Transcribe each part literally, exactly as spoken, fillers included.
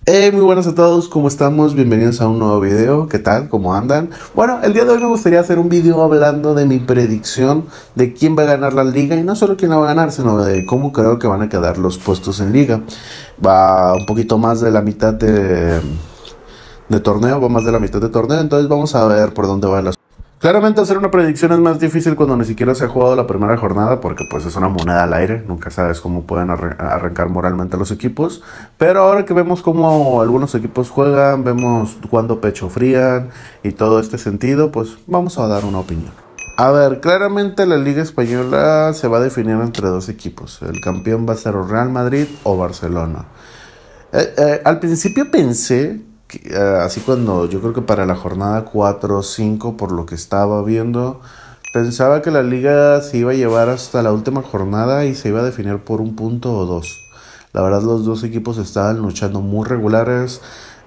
Hey, muy buenas a todos, ¿cómo estamos? Bienvenidos a un nuevo video, ¿qué tal? ¿Cómo andan? Bueno, el día de hoy me gustaría hacer un video hablando de mi predicción de quién va a ganar la liga, y no solo quién la va a ganar, sino de cómo creo que van a quedar los puestos en liga. Va un poquito más de la mitad de, de torneo, va más de la mitad de torneo, entonces vamos a ver por dónde va la. Claramente hacer una predicción es más difícil cuando ni siquiera se ha jugado la primera jornada, porque pues es una moneda al aire, nunca sabes cómo pueden arran- arrancar moralmente los equipos. Pero ahora que vemos cómo algunos equipos juegan, vemos cuándo pecho frían y todo este sentido, pues vamos a dar una opinión. A ver, claramente la Liga Española se va a definir entre dos equipos. El campeón va a ser o Real Madrid o Barcelona. Eh, eh, al principio pensé, que, eh, así cuando yo creo que para la jornada cuatro o cinco, por lo que estaba viendo, pensaba que la liga se iba a llevar hasta la última jornada y se iba a definir por un punto o dos. La verdad, los dos equipos estaban luchando muy regulares.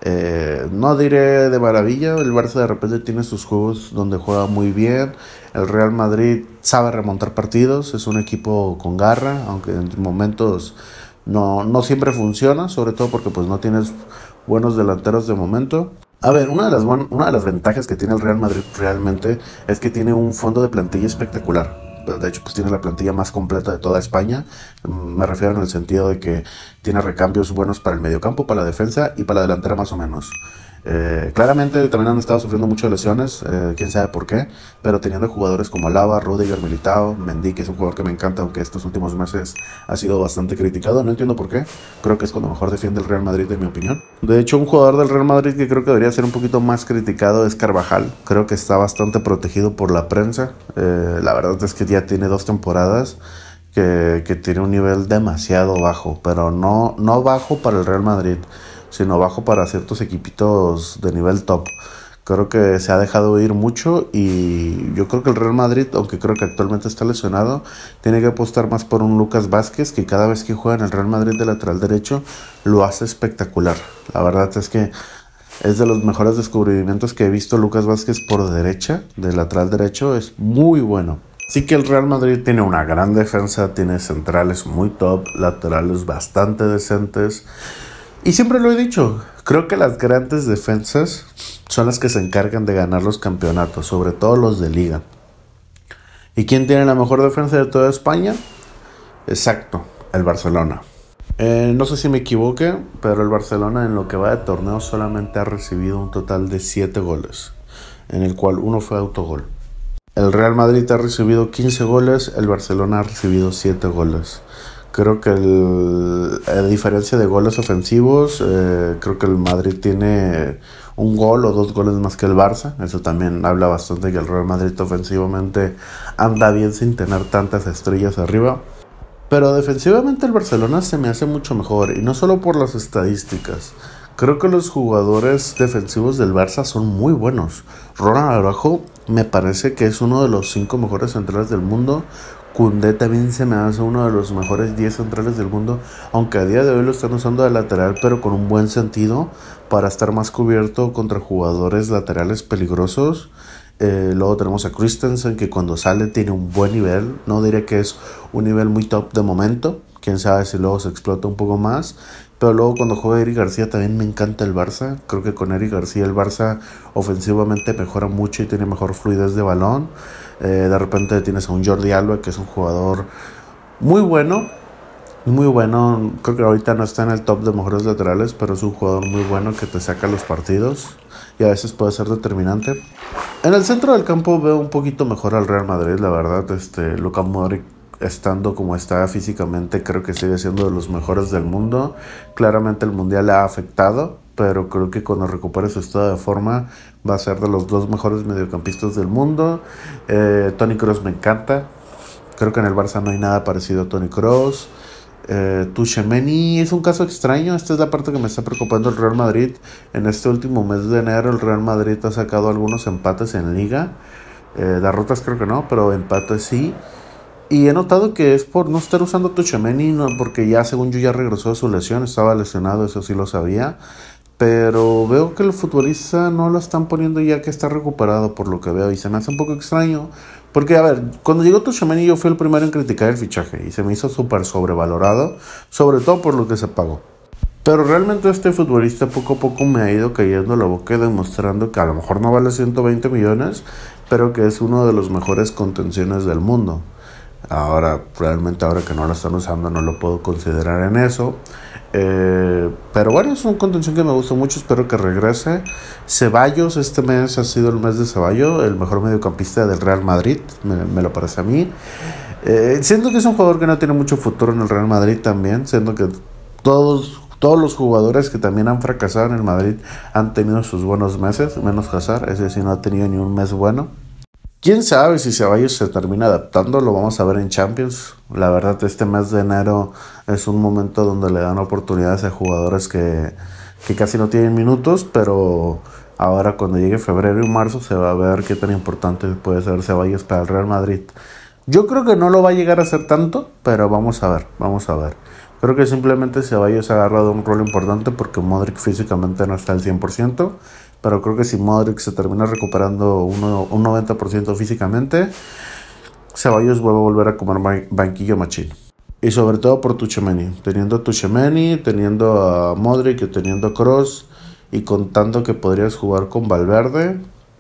Eh, no diré de maravilla, el Barça de repente tiene sus juegos donde juega muy bien. El Real Madrid sabe remontar partidos, es un equipo con garra, aunque en momentos no, no siempre funciona, sobre todo porque pues no tienes buenos delanteros de momento. A ver, una de las buen- una de las ventajas que tiene el Real Madrid realmente es que tiene un fondo de plantilla espectacular. De hecho, pues tiene la plantilla más completa de toda España. Mm, Me refiero en el sentido de que tiene recambios buenos para el mediocampo, para la defensa y para la delantera más o menos. Eh, claramente también han estado sufriendo muchas lesiones, eh, quién sabe por qué, pero teniendo jugadores como Alaba, Rudiger, Militao, Mendy, que es un jugador que me encanta, aunque estos últimos meses ha sido bastante criticado, no entiendo por qué, creo que es cuando mejor defiende el Real Madrid en mi opinión. De hecho, un jugador del Real Madrid que creo que debería ser un poquito más criticado es Carvajal, creo que está bastante protegido por la prensa. Eh, la verdad es que ya tiene dos temporadas que, que tiene un nivel demasiado bajo, pero no, no bajo para el Real Madrid, sino bajo para ciertos equipitos de nivel top. Creo que se ha dejado ir mucho y yo creo que el Real Madrid, aunque creo que actualmente está lesionado, tiene que apostar más por un Lucas Vázquez, que cada vez que juega en el Real Madrid de lateral derecho lo hace espectacular. La verdad es que es de los mejores descubrimientos que he visto. Lucas Vázquez por derecha, de lateral derecho, es muy bueno. Sí que el Real Madrid tiene una gran defensa, tiene centrales muy top, laterales bastante decentes. Y siempre lo he dicho, creo que las grandes defensas son las que se encargan de ganar los campeonatos, sobre todo los de liga. ¿Y quién tiene la mejor defensa de toda España? Exacto, el Barcelona. Eh, no sé si me equivoqué, pero el Barcelona en lo que va de torneo solamente ha recibido un total de siete goles, en el cual uno fue autogol. El Real Madrid ha recibido quince goles, el Barcelona ha recibido siete goles. Creo que el, a diferencia de goles ofensivos, eh, creo que el Madrid tiene un gol o dos goles más que el Barça. Eso también habla bastante de que el Real Madrid ofensivamente anda bien sin tener tantas estrellas arriba. Pero defensivamente el Barcelona se me hace mucho mejor, y no solo por las estadísticas. Creo que los jugadores defensivos del Barça son muy buenos. Ronald Araujo me parece que es uno de los cinco mejores centrales del mundo. Koundé también se me hace uno de los mejores diez centrales del mundo, aunque a día de hoy lo están usando de lateral, pero con un buen sentido para estar más cubierto contra jugadores laterales peligrosos. Eh, luego tenemos a Christensen, que cuando sale tiene un buen nivel. No diré que es un nivel muy top de momento, quién sabe si luego se explota un poco más. Pero luego cuando juega Eric García también me encanta el Barça. Creo que con Eric García el Barça ofensivamente mejora mucho y tiene mejor fluidez de balón. Eh, de repente tienes a un Jordi Alba, que es un jugador muy bueno. Muy bueno, creo que ahorita no está en el top de mejores laterales, pero es un jugador muy bueno que te saca los partidos y a veces puede ser determinante. En el centro del campo veo un poquito mejor al Real Madrid, la verdad. Este, Luka Modric, estando como está físicamente, creo que sigue siendo de los mejores del mundo. Claramente el Mundial le ha afectado, pero creo que cuando recupere su estado de forma va a ser de los dos mejores mediocampistas del mundo. Eh, Toni Kroos me encanta. Creo que en el Barça no hay nada parecido a Toni Kroos. Eh, Tchouaméni es un caso extraño. Esta es la parte que me está preocupando el Real Madrid. En este último mes de enero el Real Madrid ha sacado algunos empates en liga. Eh, derrotas creo que no, pero empates sí. Y he notado que es por no estar usando Tchouaméni, no, porque ya según yo ya regresó de su lesión. Estaba lesionado, eso sí lo sabía. Pero veo que el futbolista no lo están poniendo ya que está recuperado, por lo que veo, y se me hace un poco extraño. Porque, a ver, cuando llegó Tchouaméni yo fui el primero en criticar el fichaje y se me hizo súper sobrevalorado, sobre todo por lo que se pagó. Pero realmente este futbolista poco a poco me ha ido cayendo la boca y demostrando que a lo mejor no vale ciento veinte millones, pero que es uno de los mejores contenciones del mundo. Ahora, realmente ahora que no lo están usando no lo puedo considerar en eso. Eh, pero bueno, es una contención que me gusta mucho, espero que regrese. Ceballos, este mes ha sido el mes de Ceballos, el mejor mediocampista del Real Madrid, me, me lo parece a mí. Eh, siento que es un jugador que no tiene mucho futuro en el Real Madrid también, siendo que todos... Todos los jugadores que también han fracasado en el Madrid han tenido sus buenos meses, menos Hazard, ese sí no ha tenido ni un mes bueno. Quién sabe si Ceballos se termina adaptando, lo vamos a ver en Champions. La verdad, este mes de enero es un momento donde le dan oportunidades a jugadores que, que casi no tienen minutos, pero ahora cuando llegue febrero y marzo se va a ver qué tan importante puede ser Ceballos para el Real Madrid. Yo creo que no lo va a llegar a ser tanto, pero vamos a ver, vamos a ver. Creo que simplemente Ceballos ha agarrado un rol importante porque Modric físicamente no está al cien por ciento. Pero creo que si Modric se termina recuperando uno, un noventa por ciento físicamente, Ceballos vuelve a volver a comer banquillo machín. Y sobre todo por Tchouaméni. Teniendo a Tchouaméni, teniendo a Modric y teniendo a Kroos, y contando que podrías jugar con Valverde,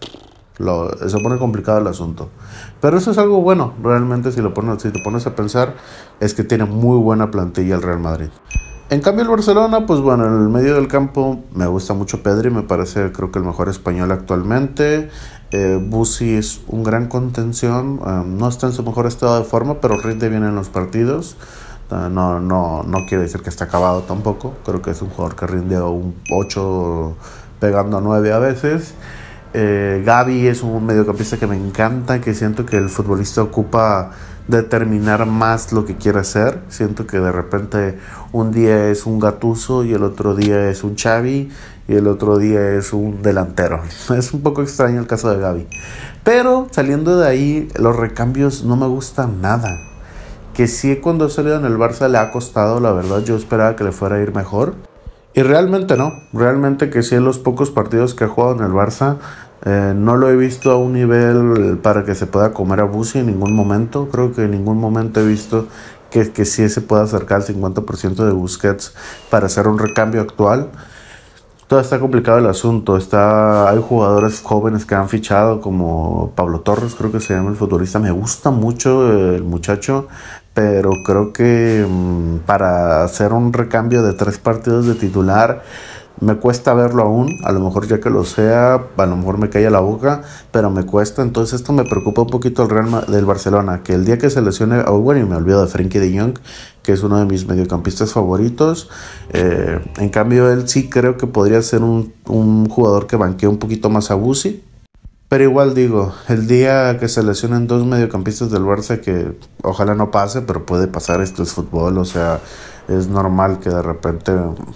lo, se pone complicado el asunto. Pero eso es algo bueno, realmente si, lo pones, si te pones a pensar, es que tiene muy buena plantilla el Real Madrid. En cambio el Barcelona, pues bueno, en el medio del campo me gusta mucho Pedri, me parece creo que el mejor español actualmente. eh, Bussi es un gran contención, eh, no está en su mejor estado de forma, pero rinde bien en los partidos. Uh, no, no, no quiere decir que está acabado tampoco, creo que es un jugador que rinde a un ocho pegando a nueve a veces. Eh, Gavi es un mediocampista que me encanta, que siento que el futbolista ocupa determinar más lo que quiere hacer. Siento que de repente un día es un Gattuso y el otro día es un Xavi y el otro día es un delantero. Es un poco extraño el caso de Gavi. Pero saliendo de ahí, los recambios no me gustan nada. Que sí, cuando ha salido en el Barça le ha costado, la verdad. Yo esperaba que le fuera a ir mejor. Y realmente no, realmente que sí en los pocos partidos que ha jugado en el Barça eh, no lo he visto a un nivel para que se pueda comer a Bussi en ningún momento. Creo que en ningún momento he visto que, que sí se pueda acercar al cincuenta por ciento de Busquets para hacer un recambio actual. Todo está complicado el asunto, está, hay jugadores jóvenes que han fichado como Pablo Torres, creo que se llama el futbolista, me gusta mucho el muchacho, pero creo que mmm, para hacer un recambio de tres partidos de titular me cuesta verlo aún. A lo mejor ya que lo sea, a lo mejor me calla la boca, pero me cuesta. Entonces esto me preocupa un poquito el Real del Barcelona, que el día que se lesione, oh, bueno, y me olvido de Frenkie de Jong, que es uno de mis mediocampistas favoritos. Eh, en cambio él sí creo que podría ser un, un jugador que banquee un poquito más a Bussi. Pero igual digo, el día que se lesionen dos mediocampistas del Barça, que ojalá no pase, pero puede pasar, esto es fútbol, o sea, es normal que de repente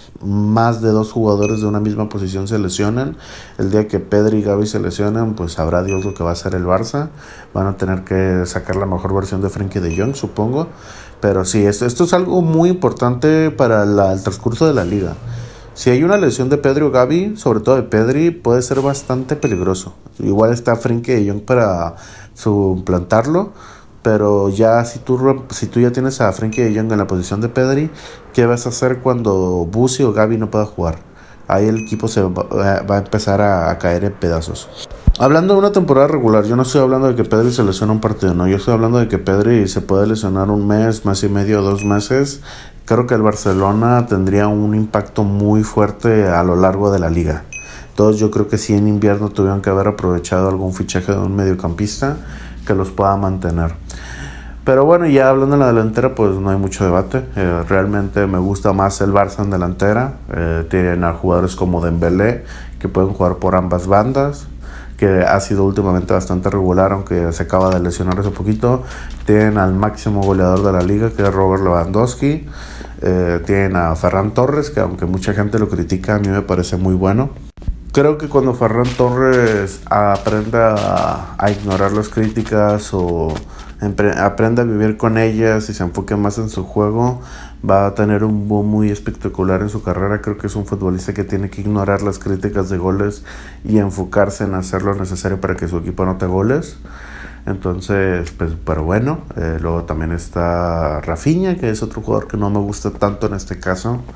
más de dos jugadores de una misma posición se lesionen. El día que Pedri y Gavi se lesionen, pues sabrá Dios lo que va a hacer el Barça. Van a tener que sacar la mejor versión de Frenkie de Jong, supongo. Pero sí, esto, esto es algo muy importante para la, el transcurso de la liga. Si hay una lesión de Pedri o Gavi, sobre todo de Pedri, puede ser bastante peligroso. Igual está Frenkie de Jong para suplantarlo, pero ya si tú, si tú ya tienes a Frenkie de Jong en la posición de Pedri, ¿qué vas a hacer cuando Bussi o Gavi no pueda jugar? Ahí el equipo se va, va a empezar a, a caer en pedazos. Hablando de una temporada regular, yo no estoy hablando de que Pedri se lesione un partido, no, yo estoy hablando de que Pedri se puede lesionar un mes, mes y medio, dos meses. Creo que el Barcelona tendría un impacto muy fuerte a lo largo de la liga. Entonces yo creo que sí en invierno tuvieron que haber aprovechado algún fichaje de un mediocampista que los pueda mantener. Pero bueno, ya hablando de la delantera, pues no hay mucho debate. Eh, realmente me gusta más el Barça en delantera. Eh, tienen a jugadores como Dembélé, que pueden jugar por ambas bandas, que ha sido últimamente bastante regular, aunque se acaba de lesionar hace poquito. Tienen al máximo goleador de la liga, que es Robert Lewandowski. Eh, tienen a Ferran Torres, que aunque mucha gente lo critica, a mí me parece muy bueno. Creo que cuando Ferran Torres aprenda a, a ignorar las críticas o empre, aprenda a vivir con ellas y se enfoque más en su juego, va a tener un boom muy espectacular en su carrera. Creo que es un futbolista que tiene que ignorar las críticas de goles y enfocarse en hacer lo necesario para que su equipo anote goles. Entonces, pues, pero bueno, eh, luego también está Rafinha, que es otro jugador que no me gusta tanto en este caso,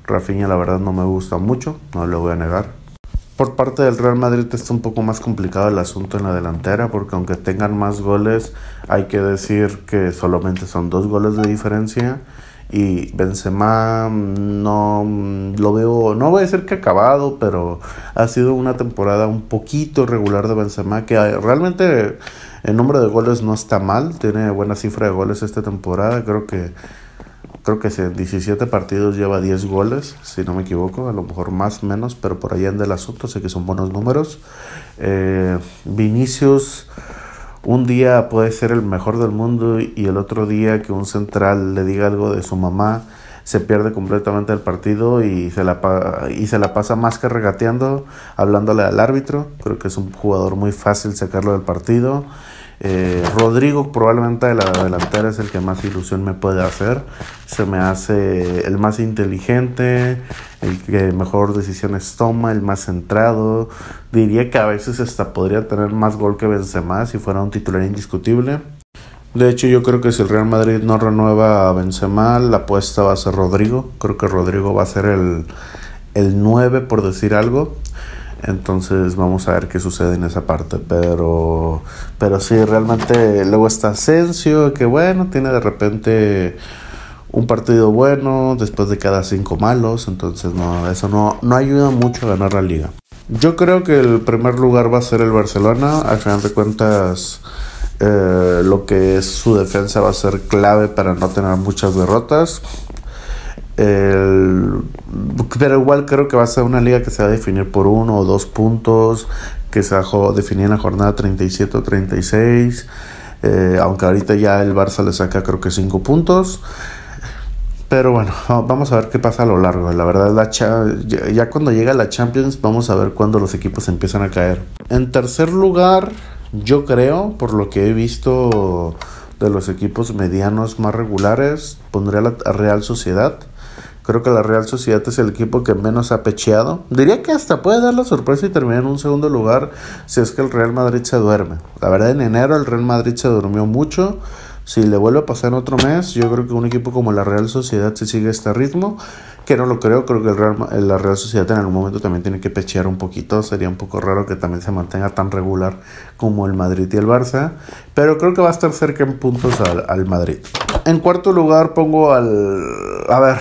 Rafinha la verdad no me gusta mucho, no lo voy a negar. Por parte del Real Madrid está un poco más complicado el asunto en la delantera, porque aunque tengan más goles, hay que decir que solamente son dos goles de diferencia. Y Benzema no lo veo, no voy a decir que acabado, pero ha sido una temporada un poquito irregular de Benzema, que realmente el número de goles no está mal, tiene buena cifra de goles esta temporada, creo que creo que en diecisiete partidos lleva diez goles, si no me equivoco, a lo mejor más, menos, pero por ahí anda el asunto, sé que son buenos números. eh, Vinicius un día puede ser el mejor del mundo y el otro día que un central le diga algo de su mamá, se pierde completamente el partido y se la, pa- y se la pasa más que regateando, hablándole al árbitro. Creo que es un jugador muy fácil sacarlo del partido. Eh, Rodrigo probablemente de la delantera es el que más ilusión me puede hacer. Se me hace el más inteligente, el que mejor decisiones toma, el más centrado. Diría que a veces hasta podría tener más gol que Benzema si fuera un titular indiscutible. De hecho, yo creo que si el Real Madrid no renueva a Benzema, la apuesta va a ser Rodrigo. Creo que Rodrigo va a ser el, el nueve, por decir algo. Entonces vamos a ver qué sucede en esa parte. Pero pero sí, realmente luego está Asensio, que bueno, tiene de repente un partido bueno después de cada cinco malos. Entonces no, eso no, no ayuda mucho a ganar la liga. Yo creo que el primer lugar va a ser el Barcelona. Al final de cuentas, eh, lo que es su defensa va a ser clave para no tener muchas derrotas. El, pero igual creo que va a ser una liga que se va a definir por uno o dos puntos, que se va a definir en la jornada treinta y siete o treinta y seis, eh, aunque ahorita ya el Barça le saca creo que cinco puntos. Pero bueno, vamos a ver qué pasa a lo largo. La verdad, la cha- ya, ya cuando llega la Champions, vamos a ver cuándo los equipos empiezan a caer. En tercer lugar, yo creo, por lo que he visto de los equipos medianos más regulares, pondría a la a Real Sociedad. Creo que la Real Sociedad es el equipo que menos ha pecheado. Diría que hasta puede dar la sorpresa y terminar en un segundo lugar si es que el Real Madrid se duerme. La verdad, en enero el Real Madrid se durmió mucho. Si le vuelve a pasar en otro mes, yo creo que un equipo como la Real Sociedad, si sigue este ritmo, que no lo creo, creo que el Real, la Real Sociedad en algún momento también tiene que pechear un poquito. Sería un poco raro que también se mantenga tan regular como el Madrid y el Barça, pero creo que va a estar cerca en puntos al, al Madrid. En cuarto lugar pongo al... A ver...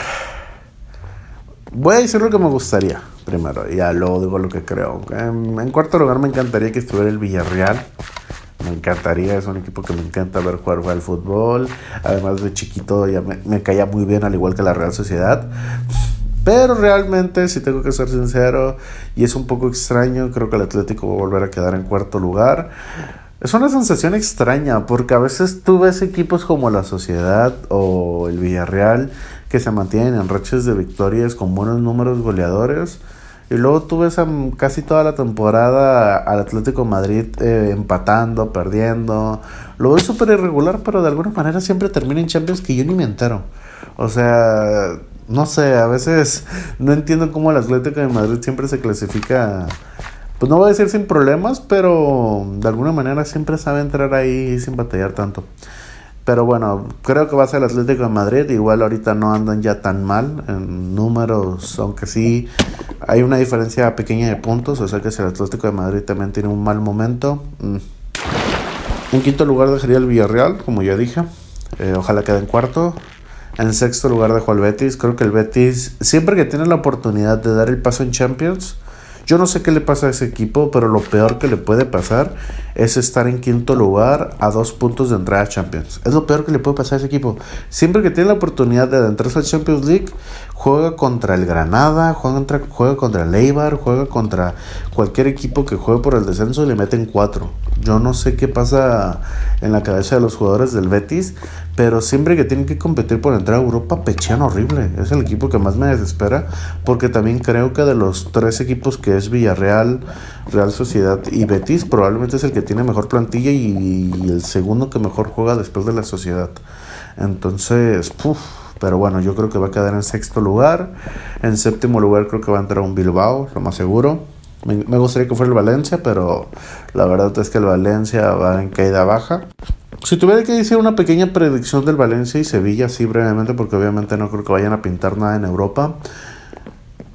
Voy a decir lo que me gustaría primero, y ya luego digo lo que creo. En, en cuarto lugar me encantaría que estuviera el Villarreal. Me encantaría, es un equipo que me encanta ver jugar al fútbol. Además de chiquito ya me, me caía muy bien, al igual que la Real Sociedad. Pero realmente, si tengo que ser sincero, y es un poco extraño, creo que el Atlético va a volver a quedar en cuarto lugar. Es una sensación extraña, porque a veces tú ves equipos como la Sociedad o el Villarreal que se mantienen en rachas de victorias con buenos números goleadores, y luego tú ves a casi toda la temporada al Atlético de Madrid eh, empatando, perdiendo. Lo veo súper irregular, pero de alguna manera siempre termina en Champions que yo ni me entero. O sea, no sé, a veces no entiendo cómo el Atlético de Madrid siempre se clasifica, pues no voy a decir sin problemas, pero de alguna manera siempre sabe entrar ahí sin batallar tanto. Pero bueno, creo que va a ser el Atlético de Madrid. Igual ahorita no andan ya tan mal en números, aunque sí hay una diferencia pequeña de puntos. O sea que si el Atlético de Madrid también tiene un mal momento. mm. En quinto lugar dejaría el Villarreal, como ya dije. Eh, ojalá quede en cuarto. En sexto lugar dejo al Betis. Creo que el Betis, siempre que tiene la oportunidad de dar el paso en Champions, yo no sé qué le pasa a ese equipo, pero lo peor que le puede pasar es estar en quinto lugar a dos puntos de entrada a Champions. Es lo peor que le puede pasar a ese equipo. Siempre que tiene la oportunidad de adentrarse al Champions League, juega contra el Granada, juega contra, juega contra el Eibar, juega contra cualquier equipo que juegue por el descenso y le meten cuatro. Yo no sé qué pasa en la cabeza de los jugadores del Betis, pero siempre que tienen que competir por entrar a Europa, pechean horrible. Es el equipo que más me desespera, porque también creo que de los tres equipos que es Villarreal, Real Sociedad y Betis, probablemente es el que tiene mejor plantilla y, y el segundo que mejor juega después de la Sociedad. Entonces, puf, pero bueno, yo creo que va a quedar en sexto lugar. En séptimo lugar creo que va a entrar un Bilbao, lo más seguro. Me, me gustaría que fuera el Valencia, pero la verdad es que el Valencia va en caída baja. Si tuviera que decir una pequeña predicción del Valencia y Sevilla, así brevemente, porque obviamente no creo que vayan a pintar nada en Europa.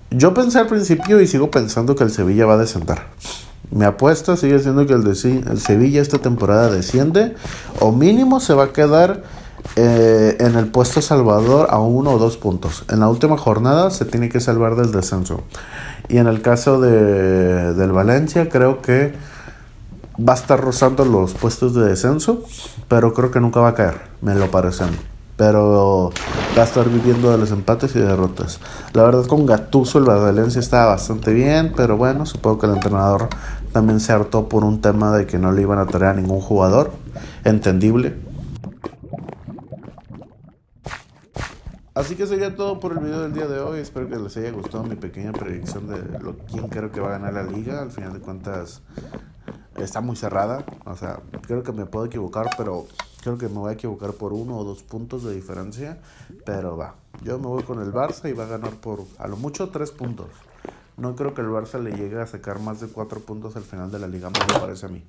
Yo pensé al principio y sigo pensando que el Sevilla va a descender. Mi apuesta sigue siendo que el, de, el Sevilla esta temporada desciende o mínimo se va a quedar eh, en el puesto salvador a uno o dos puntos. En la última jornada se tiene que salvar del descenso. Y en el caso de, del Valencia creo que va a estar rozando los puestos de descenso, pero creo que nunca va a caer, me lo parece a mí. Pero va a estar viviendo de los empates y derrotas. La verdad con Gattuso el Valencia estaba bastante bien, pero bueno, supongo que el entrenador también se hartó por un tema de que no le iban a traer a ningún jugador. Entendible. Así que sería todo por el video del día de hoy. Espero que les haya gustado mi pequeña predicción de lo, quién creo que va a ganar la liga. Al final de cuentas está muy cerrada. O sea, creo que me puedo equivocar, pero creo que me voy a equivocar por uno o dos puntos de diferencia. Pero va, yo me voy con el Barça y va a ganar por a lo mucho tres puntos. No creo que el Barça le llegue a sacar más de cuatro puntos al final de la liga, me parece a mí.